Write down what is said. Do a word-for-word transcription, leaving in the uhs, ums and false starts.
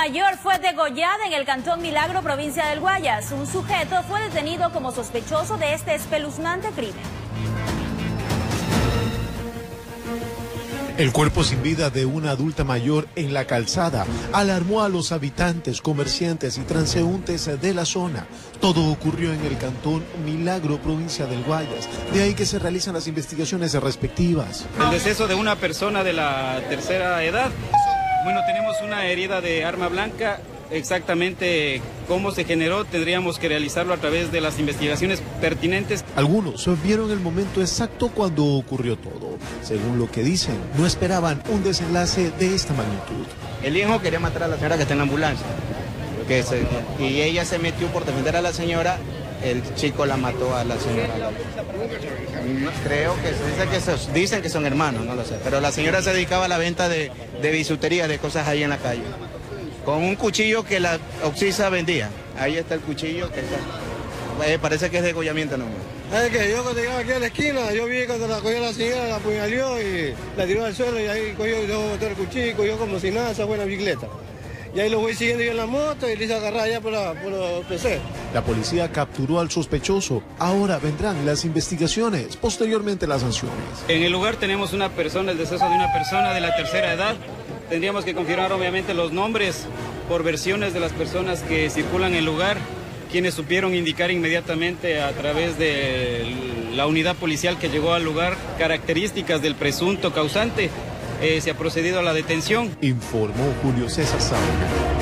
mayor fue degollada en el cantón Milagro, provincia del Guayas. Un sujeto fue detenido como sospechoso de este espeluznante crimen. El cuerpo sin vida de una adulta mayor en la calzada alarmó a los habitantes, comerciantes y transeúntes de la zona. Todo ocurrió en el cantón Milagro, provincia del Guayas. De ahí que se realizan las investigaciones respectivas. El deceso de una persona de la tercera edad. Bueno, tenemos una herida de arma blanca. Exactamente cómo se generó tendríamos que realizarlo a través de las investigaciones pertinentes. Algunos vieron el momento exacto cuando ocurrió todo. Según lo que dicen, no esperaban un desenlace de esta magnitud. El hijo quería matar a la señora que está en la ambulancia. Que se, y ella se metió por defender a la señora. El chico la mató a la señora. Creo que, dice que son, dicen que son hermanos, no lo sé. Pero la señora se dedicaba a la venta de, de bisutería, de cosas ahí en la calle. Con un cuchillo que la Oxisa vendía. Ahí está el cuchillo que está. Eh, parece que es degollamiento nomás. Es que yo cuando llegaba aquí a la esquina, yo vi cuando la cogió la señora, la apuñaló y la tiró al suelo y ahí cogió y dejó botar el cuchillo, cogió como si nada esa buena bicicleta. Y ahí lo voy siguiendo yo en la moto y le hice agarrar allá por, la, por los P C. La policía capturó al sospechoso. Ahora vendrán las investigaciones, posteriormente las sanciones. En el lugar tenemos una persona, el deceso de una persona de la tercera edad. Tendríamos que confirmar obviamente los nombres por versiones de las personas que circulan en el lugar, quienes supieron indicar inmediatamente a través de la unidad policial que llegó al lugar características del presunto causante. Eh, se ha procedido a la detención. Informó Julio César Sáenz.